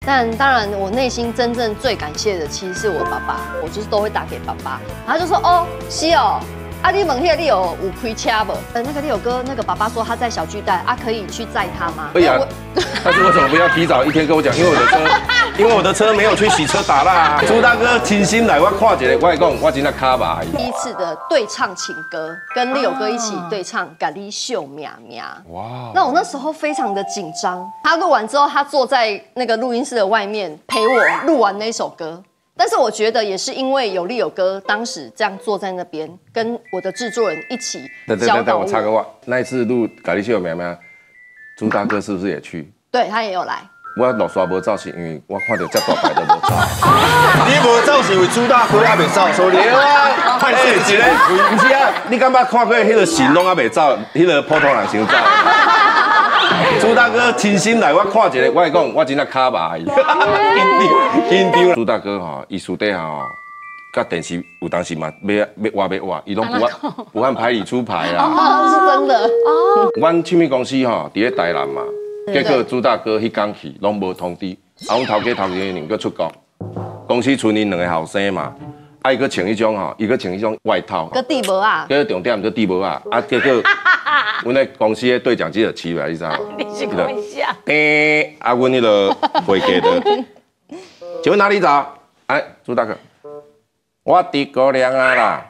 但当然，我内心真正最感谢的其实是我爸爸，我就是都会打给爸爸，然后他就说哦，是哦。啊，你问那个你有开车不？那个你有哥，那个爸爸说他在小巨蛋啊，可以去载他吗？ 可以啊。但是为什么不要提早一天跟我讲？因为我的车没有去洗车打蜡。朱大哥亲心来，我看一个，我讲我真的卡吧。 第一次的对唱情歌，跟利友哥一起对唱《咖喱秀喵喵》。哇！那我那时候非常的紧张。他录完之后，他坐在那个录音室的外面陪我录完那首歌。但是我觉得也是因为有利友哥当时这样坐在那边，跟我的制作人一起教导我。 我插个话，那一次录《咖喱秀喵喵》，朱大哥是不是也去？ 对他也有来。 我落沙无走是因为我看到这大牌都无走。 你无走是因为朱大哥还未走，所以啊，太一个，不是啊，你感觉看过迄个神拢还未走，迄个普通人先走。朱大哥亲心来，我看一个，我会讲，我真正卡吧，紧张。朱大哥吼，伊私底下吼，甲电视有当时嘛要挖，伊拢不按牌理出牌啦。 哦，是真的。哦。 阮唱片公司吼，伫咧台南嘛，结果朱大哥迄天去拢无通知，啊，阮头家两个出国，公司剩因两个后生嘛。啊，伊个穿迄种吼，伊个穿迄种外套， 个地帽啊， 个重点个地帽啊，啊，结果，阮咧公司的对讲机就起来，你知道吗？ 你是讲一下。 啊，阮迄个会计的，请问哪里找？哎，朱大哥，我伫高粱啊啦。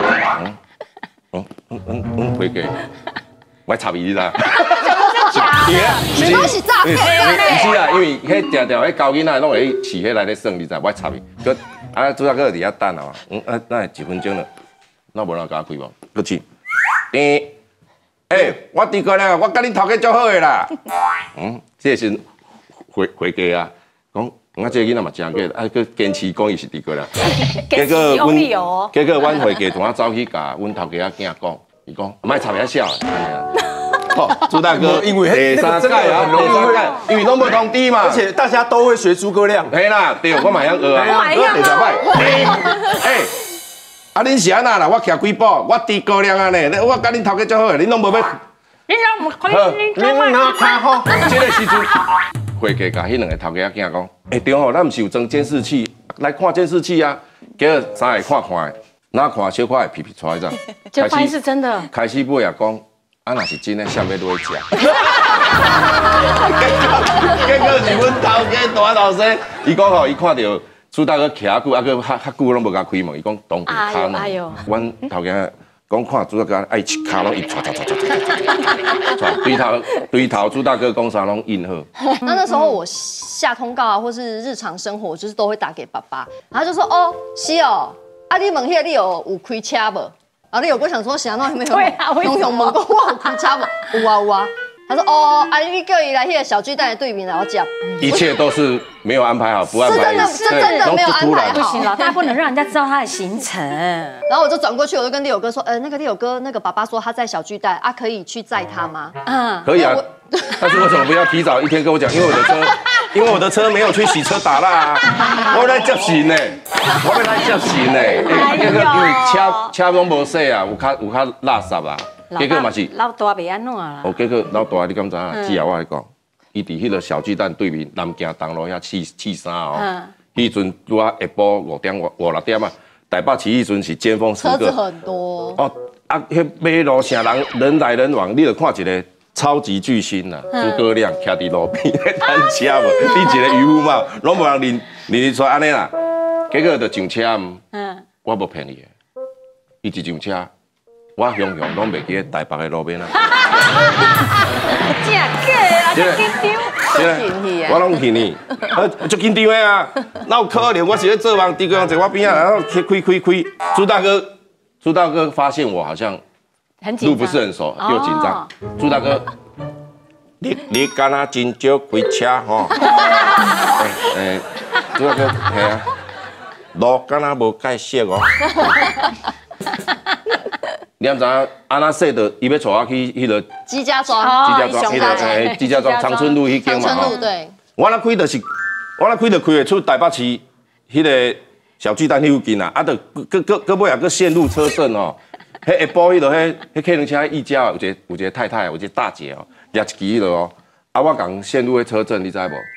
会计，我插伊啦。 没关系，诈骗。 不是啊，因为迄条迄高囡仔拢会饲迄内底算，你知道？我插伊，个啊朱大哥伫遐等啊，那1分钟了，那无人甲我开无，搁去。我伫过来，我甲恁头家足好个啦。这是会计啊，讲我这个囡仔嘛真个，啊，佮坚持讲伊是伫过来。结果阮会计同我走去甲阮头家仔囝讲，伊讲莫插遐笑。朱大哥， 因为第三届啊，因为拢无通知嘛， 而且大家都会学诸葛亮。 嘿啦，对，我嘛晓学啊，学第10摆。啊，恁是安那啦？我徛几步，我伫高粱啊呢，我甲恁头家足好个，恁拢无要。 你让我可以，你拿看好。 这个时阵，会计甲迄两个头家囝讲，对吼，咱毋是有装监视器，来看监视器啊。结果三个看的，哪看小可会皮出来这样。 就发现是真的。 开始尾也讲。啊，若是真诶，啥物都会食。结果是阮头家大老师，伊讲吼，伊看到朱大哥徛久，啊个较久拢无甲开门，伊讲当地骹呢。阮头家讲看朱大哥爱骹拢一唰，对头朱大哥讲啥拢应好。 那时候我下通告啊，或是日常生活，就是都会打给爸爸，然后就说哦，是哦，啊你问迄个你有开车无？啊，你有我想说，想到有没有？ 对啊， 用问过我有开车无？有啊有啊。他说哦，啊你叫伊来迄个小巨蛋的对面来我讲。 一切都是没有安排好，不安排。 是真的没有安排好。 不行，老大不能让人家知道他的行程。 然后我就转过去，我就跟利友哥说，那个利友哥，那个爸爸说他在小巨蛋啊，可以去载他吗？ 可以啊。但是为什么不要提早一天跟我讲？因为我的车没有去洗车打蜡啊，我来接新呢，我要来接新呢。因为车拢无洗啊，有较垃圾啊。结果嘛是老大袂安怎啦？ 结果老大你敢知影？只要我来讲，伊伫迄个小巨蛋对面南京东路遐刺山哦。迄阵拄啊下晡5点啊，台北市迄阵是尖峰时刻。 车子很多。 哦，啊，迄马路城人来人往，你就看一个。超级巨星呐，诸葛亮徛伫路边咧等车无，你一个渔夫嘛，拢无人认出安尼啦。结果就上车，我无骗你的，伊一上车，我雄拢袂记台北的路边啊。 真假啦，真紧张。 我拢骗你，足紧张的啊！哪有可能？我是咧做梦，诸葛亮在我边啊，然后开。朱大哥发现我好像。路不是很熟，又紧张。朱大哥，你敢若真少开车吼？朱大哥，系啊，路敢若无介熟哦。你知影安那说的，伊要带我去迄个基家庄， 基家庄长春路迄间嘛。 长春路对。 我那开就开会出台北市迄个小巨蛋附近啊，啊，就搁尾也搁陷入车阵哦。迄下晡迄落，迄客人车一家有一个太太，有一个大姐哦，抓一支迄落哦，啊，我共陷入迄车阵，你知无？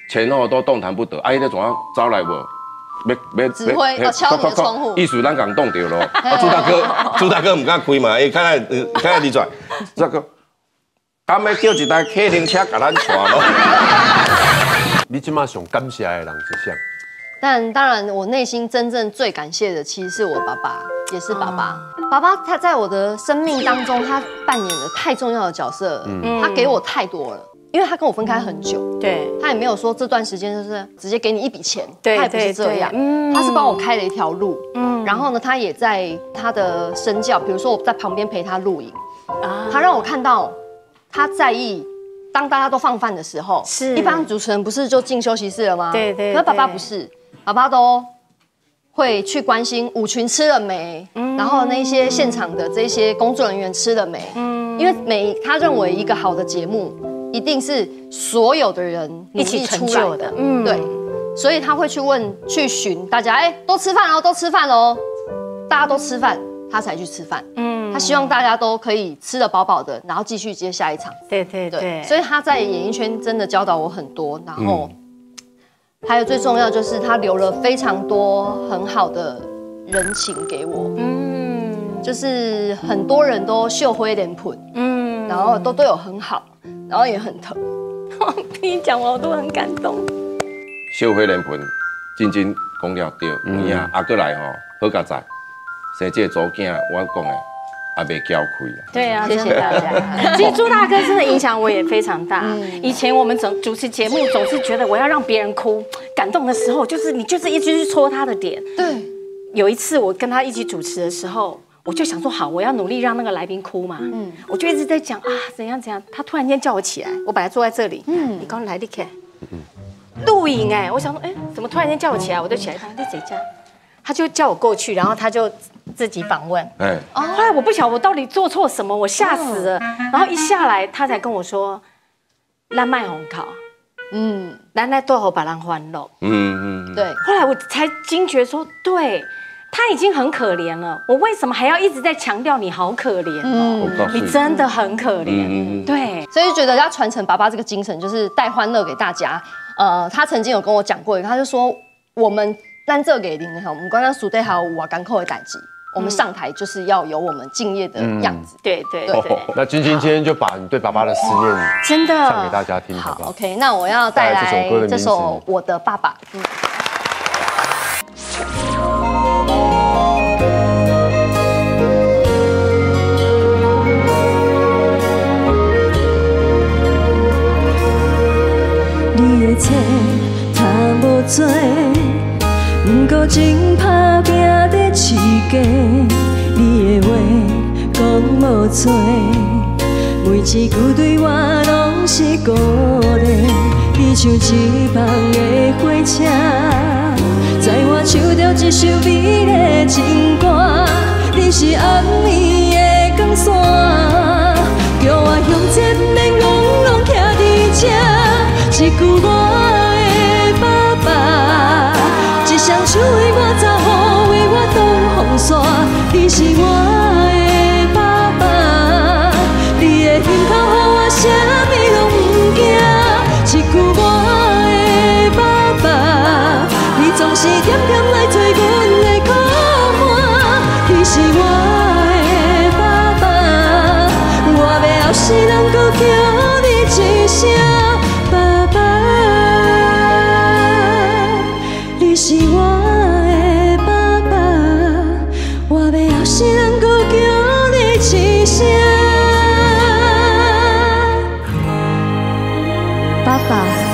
前后都动弹不得。啊，伊咧怎啊走来无？要指挥要敲你的窗户， 意思咱共冻着咯。啊，朱大哥唔敢开嘛，伊看来你出来，朱大哥，敢要叫一台客灵车甲咱带咯。 你即马上感谢的人是谁？ 但当然，我内心真正最感谢的，其实是我爸爸，也是爸爸。爸爸他在我的生命当中，他扮演了太重要的角色，他给我太多了。因为他跟我分开很久， 对， 他也没有说这段时间就是直接给你一笔钱， 对， 他也不是这样，他是帮我开了一条路，然后呢，他也在他的身教，比如说我在旁边陪他录影，他让我看到他在意，当大家都放饭的时候， 是一般主持人不是就进休息室了吗？ 对， 可是爸爸不是，爸爸都会去关心舞群吃了没，然后那些现场的这些工作人员吃了没，因为他认为一个好的节目。一定是所有的人一起成就的， 对，所以他会去询大家，都吃饭喽，都吃饭喽，大家都吃饭，他才去吃饭，他希望大家都可以吃得饱饱的，然后继续接下一场， 对， 所以他在演艺圈真的教导我很多，然后还有最重要就是他留了非常多很好的人情给我，就是很多人都秀灰脸盆，然后都对我很好。然后也很疼， 听你讲我都很感动。 小花莲盆，真讲了对，有影啊，过来吼，好佳哉，生这组囝，我讲的也袂骄亏啦。 对啊，谢谢大家。其实朱大哥真的影响我也非常大。以前我们主持节目总是觉得我要让别人哭，感动的时候你就是一直去戳他的点。 对， 有一次我跟他一起主持的时候。我就想说好，我要努力让那个来宾哭嘛。我就一直在讲啊，怎样。他突然间叫我起来，我本来坐在这里，你刚来，你看，录影哎，我想说，怎么突然间叫我起来？我就起来看，你谁家？他就叫我过去，然后他就自己访问。后来我不晓得我到底做错什么，我吓死了。然后一下来，他才跟我说，咱卖红考，咱来多好把人欢乐。 对。 后来我才惊觉说，对。他已经很可怜了，我为什么还要一直在强调你好可怜哦？你真的很可怜，对， 所以就觉得要传承爸爸这个精神，就是带欢乐给大家。他曾经有跟我讲过一个，他就说我们咱这给零哈，我们刚刚属对还有我港口的代志，我们上台就是要有我们敬业的样子。 对。 那君今天就把你对爸爸的思念真的唱给大家听，好不好 ？OK， 那我要带来这首《我的爸爸》。 做，不过真打拼在饲家，你的话讲无错，每一句对我拢是鼓励。你像一旁的火车，载我唱着一首美丽情歌。你是暗暝的光线，叫我向前面拢徛伫这，一句我。双手为我走雨，为我挡风沙。你是我的爸爸，你的胸口予我啥物拢不惊。一句我的爸爸，你总是点点来做阮的靠岸。你是我的爸爸，我要后世人搁叫你一声爸爸。你是我的爸爸，我要后世人搁叫你一声爸爸。